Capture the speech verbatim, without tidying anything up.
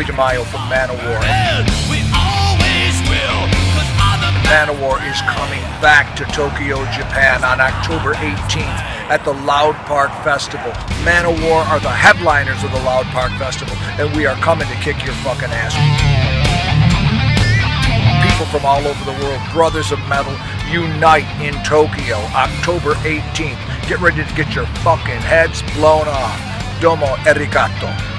Joey DeMaio from Manowar. Manowar is coming back to Tokyo, Japan on October eighteenth at the Loud Park Festival. Manowar are the headliners of the Loud Park Festival, and we are coming to kick your fucking ass. People from all over the world, brothers of metal, unite in Tokyo, October eighteenth. Get ready to get your fucking heads blown off. Domo arigato.